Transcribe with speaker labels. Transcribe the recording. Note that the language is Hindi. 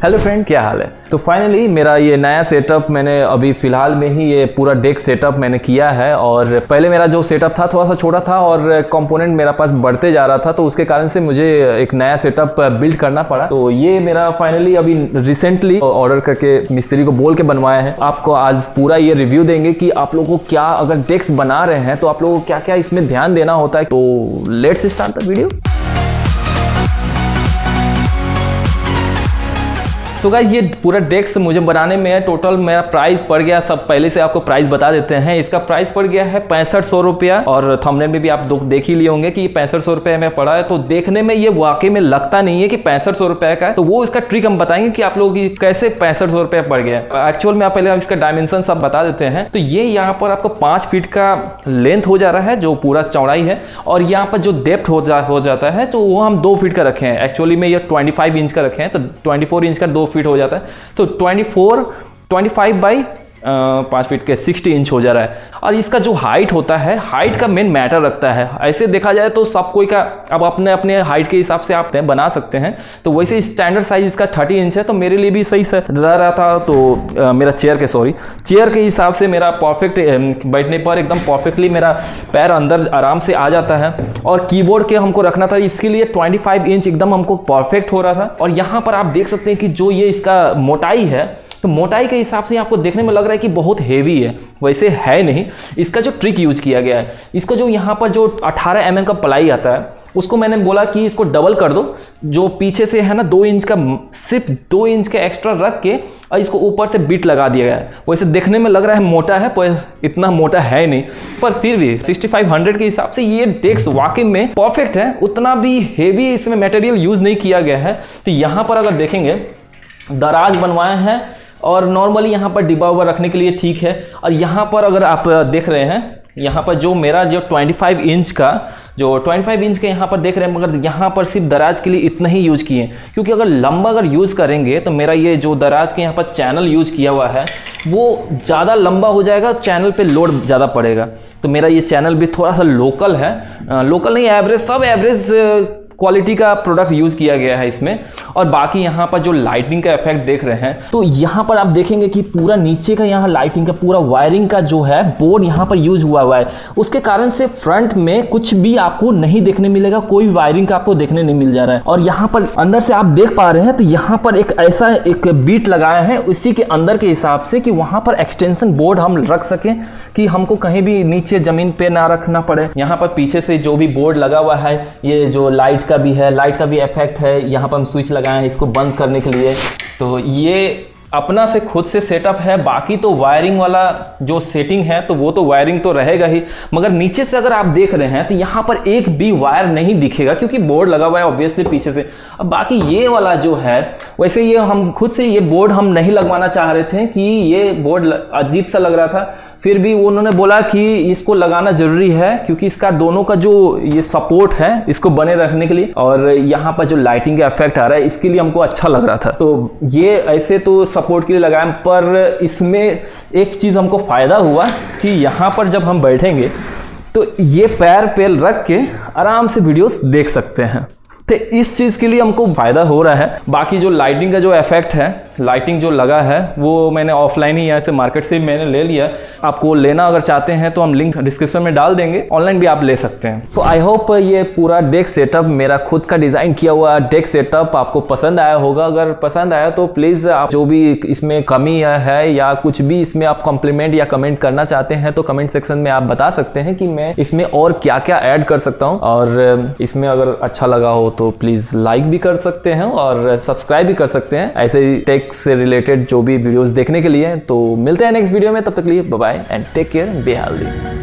Speaker 1: हेलो फ्रेंड, क्या हाल है। तो फाइनली मेरा ये नया सेटअप मैंने अभी फ़िलहाल में ही ये पूरा डेस्क सेटअप मैंने किया है। और पहले मेरा जो सेटअप था थोड़ा सा छोटा था और कंपोनेंट मेरा पास बढ़ते जा रहा था, तो उसके कारण से मुझे एक नया सेटअप बिल्ड करना पड़ा। तो ये मेरा फाइनली अभी रिसेंटली ऑर्डर करके मिस्त्री को बोल के बनवाया है। आपको आज पूरा ये रिव्यू देंगे कि आप लोगों को क्या, अगर डेस्क बना रहे हैं तो आप लोगों को क्या क्या इसमें ध्यान देना होता है। तो let's start the video. So guys, ये पूरा डेस्क मुझे बनाने में टोटल मेरा प्राइस पड़ गया, सब पहले से आपको प्राइस बता देते हैं। इसका प्राइस पड़ गया है 6500 रुपया और थंबनेल में भी आप देख ही लिए होंगे कि 6500 रुपये में पड़ा है। तो देखने में ये वाकई में लगता नहीं है कि 6500 रुपये का है। तो वो इसका ट्रिक हम बताएंगे कि आप लोगों की कैसे 6500 रुपये पड़ गया। एक्चुअल में आप पहले इसका डायमेंशन सब बता देते हैं। तो ये यहाँ पर आपको 5 फीट का लेंथ हो जा रहा है, जो पूरा चौड़ाई है, और यहाँ पर जो डेप्थ हो जाता है तो वो हम 2 फीट का रखे हैं। एक्चुअली में ये 25 इंच का रखे हैं, तो 24 इंच का 2 फीट हो जाता है। तो 25 बाई 5 फीट के 60 इंच हो जा रहा है। और इसका जो हाइट होता है, हाइट का मेन मैटर रखता है। ऐसे देखा जाए तो सब कोई का अब अपने अपने हाइट के हिसाब से आप बना सकते हैं। तो वैसे स्टैंडर्ड साइज इसका 30 इंच है, तो मेरे लिए भी सही रह रहा था। तो मेरा चेयर के हिसाब से मेरा परफेक्ट बैठने पर एकदम परफेक्टली मेरा पैर अंदर आराम से आ जाता है। और कीबोर्ड के हमको रखना था, इसके लिए 25 इंच एकदम हमको परफेक्ट हो रहा था। और यहाँ पर आप देख सकते हैं कि जो ये इसका मोटाई है, तो मोटाई के हिसाब से आपको देखने में लग रहा है कि बहुत हेवी है, वैसे है नहीं। इसका जो ट्रिक यूज किया गया है, इसका जो यहाँ पर जो 18 mm का प्लाई आता है, उसको मैंने बोला कि इसको डबल कर दो। जो पीछे से है ना 2 इंच का, सिर्फ 2 इंच का एक्स्ट्रा रख के और इसको ऊपर से बिट लगा दिया गया है। वैसे देखने में लग रहा है मोटा है, पर इतना मोटा है नहीं। पर फिर भी 6500 के हिसाब से ये डेस्क वाकई में परफेक्ट है। उतना भी हेवी इसमें मटेरियल यूज नहीं किया गया है। तो यहाँ पर अगर देखेंगे, दराज बनवाए हैं और नॉर्मली यहाँ पर डिब्बा उब्बा रखने के लिए ठीक है। और यहाँ पर अगर आप देख रहे हैं, यहाँ पर जो मेरा जो 25 इंच का यहाँ पर देख रहे हैं, मगर यहाँ पर सिर्फ दराज के लिए इतना ही यूज किए, क्योंकि अगर लंबा अगर यूज़ करेंगे तो मेरा ये जो दराज के यहाँ पर चैनल यूज किया हुआ है वो ज़्यादा लंबा हो जाएगा, चैनल पे लोड ज़्यादा पड़ेगा। तो मेरा ये चैनल भी थोड़ा सा लोकल है, लोकल नहीं एवरेज, सब एवरेज क्वालिटी का प्रोडक्ट यूज़ किया गया है इसमें। और बाकी यहाँ पर जो लाइटिंग का इफेक्ट देख रहे हैं, तो यहाँ पर आप देखेंगे कि पूरा नीचे का यहाँ लाइटिंग का पूरा वायरिंग का जो है बोर्ड यहाँ पर यूज हुआ है। उसके कारण से फ्रंट में कुछ भी आपको नहीं देखने मिलेगा, कोई वायरिंग का आपको देखने नहीं मिल जा रहा है। और यहाँ पर अंदर से आप देख पा रहे हैं, तो यहाँ पर एक ऐसा एक बीट लगाया है उसी के अंदर के हिसाब से कि वहाँ पर एक्सटेंशन बोर्ड हम रख सकें, कि हमको कहीं भी नीचे जमीन पे ना रखना पड़े। यहाँ पर पीछे से जो भी बोर्ड लगा हुआ है, ये जो लाइट का भी है, लाइट का भी इफेक्ट है। यहाँ पर हम स्विच लगाए हैं इसको बंद करने के लिए। तो ये अपना से खुद से सेटअप है। बाकी तो वायरिंग वाला जो सेटिंग है, तो वो तो वायरिंग तो रहेगा ही, मगर नीचे से अगर आप देख रहे हैं तो यहाँ पर एक भी वायर नहीं दिखेगा, क्योंकि बोर्ड लगा हुआ है ऑब्वियसली पीछे से। अब बाकी ये वाला जो है, वैसे ये हम खुद से ये बोर्ड हम नहीं लगवाना चाह रहे थे कि ये बोर्ड अजीब सा लग रहा था। फिर भी उन्होंने बोला कि इसको लगाना जरूरी है, क्योंकि इसका दोनों का जो ये सपोर्ट है इसको बने रखने के लिए, और यहाँ पर जो लाइटिंग का इफेक्ट आ रहा है इसके लिए हमको अच्छा लग रहा था। तो ये ऐसे तो सपोर्ट के लिए लगाया, पर इसमें एक चीज़ हमको फ़ायदा हुआ कि यहाँ पर जब हम बैठेंगे तो ये पैर पे रख के आराम से वीडियोस देख सकते हैं। तो इस चीज़ के लिए हमको फ़ायदा हो रहा है। बाकी जो लाइटिंग का जो इफेक्ट है, लाइटिंग जो लगा है, वो मैंने ऑफलाइन ही यहाँ से मार्केट से मैंने ले लिया। आपको लेना अगर चाहते हैं तो हम लिंक डिस्क्रिप्शन में डाल देंगे, ऑनलाइन भी आप ले सकते हैं। सो आई होप ये पूरा डेस्क सेटअप, मेरा खुद का डिज़ाइन किया हुआ डेस्क सेटअप आपको पसंद आया होगा। अगर पसंद आया तो प्लीज़ आप जो भी इसमें कमी है या कुछ भी इसमें आप कॉम्प्लीमेंट या कमेंट करना चाहते हैं तो कमेंट सेक्शन में आप बता सकते हैं कि मैं इसमें और क्या क्या ऐड कर सकता हूँ। और इसमें अगर अच्छा लगा हो तो प्लीज़ लाइक भी कर सकते हैं और सब्सक्राइब भी कर सकते हैं, ऐसे टेक से रिलेटेड जो भी वीडियोस देखने के लिए। तो मिलते हैं नेक्स्ट वीडियो में, तब तक के लिए bye bye and take care, be healthy.